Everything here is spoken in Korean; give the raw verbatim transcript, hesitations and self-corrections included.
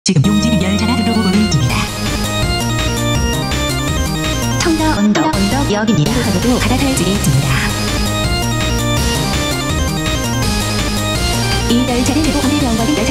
지금 용진 열차가 들어오고 있습니다. 청라 언덕 언덕역입니다. 하고도 갈아탈 줄이 있습니다. 이 열차는 대구 오대병원이 열차